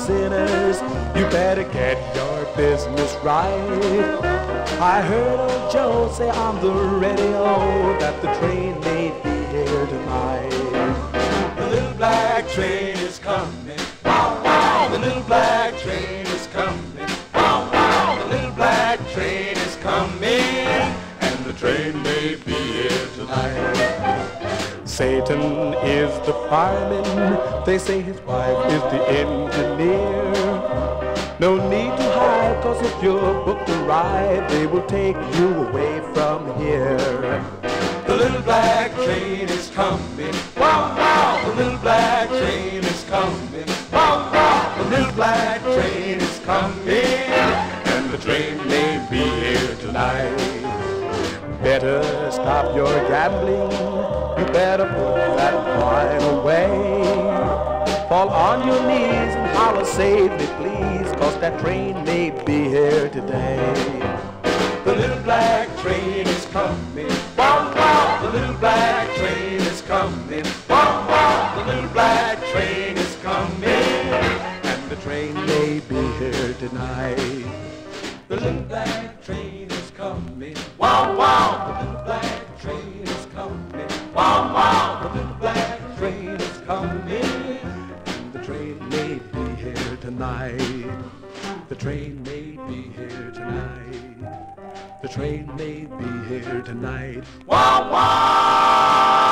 sinners. You better get your business right. I heard old Joe say on the radio that the train may be here tonight. The little black train is coming. Wow, wow. The little black train is coming. Wow, wow. The little black train is coming. And the train may be here tonight. Satan is the fireman. They say his wife is the engineer. No need to hide, 'cause if you're booked to ride, they will take you away from here. The little black train is coming. Wow, wow. The little black train is coming. Wow, wow. The little black train is coming. And the train may be here tonight. Better stop your gambling. You better put that wine away. Fall on your knees and holler, save me please, 'cause that train may be here today. The little black train is coming. Wow, wow. The little black train is coming. Wow, wow. The little black train is coming. And the train may be here tonight. The little black train is coming. Wow, wow. The little black train is coming. Wow, wow. The little black train is coming. And the train may be here tonight. The train may be here tonight. The train may be here tonight. Wow, wow.